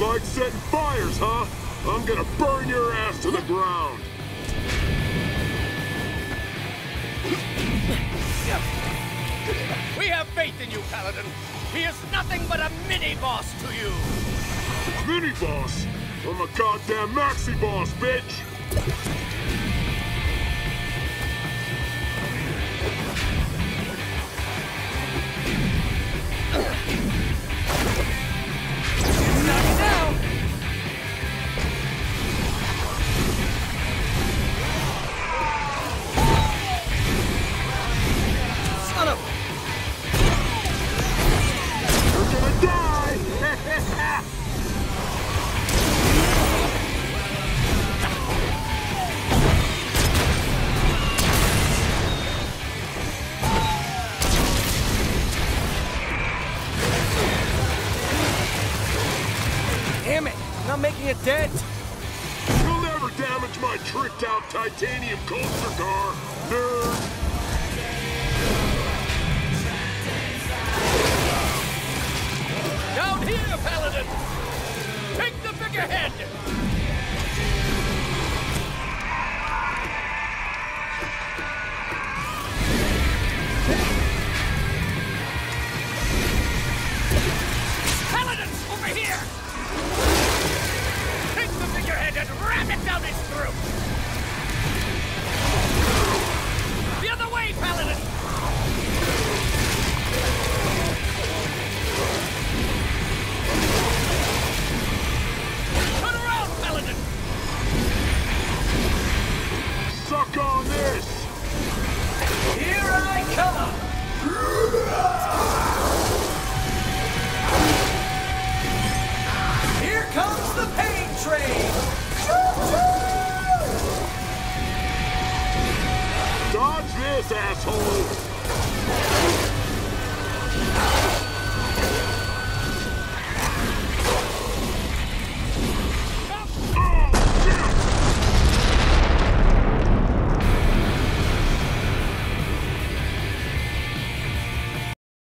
Like setting fires, huh? I'm gonna burn your ass to the ground! We have faith in you, Paladin. He is nothing but a mini-boss to you. Mini-boss? I'm a goddamn maxi-boss, bitch! Knock it down. Son of... You're gonna die! Damn it! I'm not making a dent! You'll never damage my tricked-out titanium coaster car, nerd! Down here, Paladin! Take the figurehead! Paladin, over here! Take the figurehead and ram it down his throat! The other way, Paladin! Turn around, Paladin! Suck on this! Here I come! Here comes the pain train! Dodge this, asshole!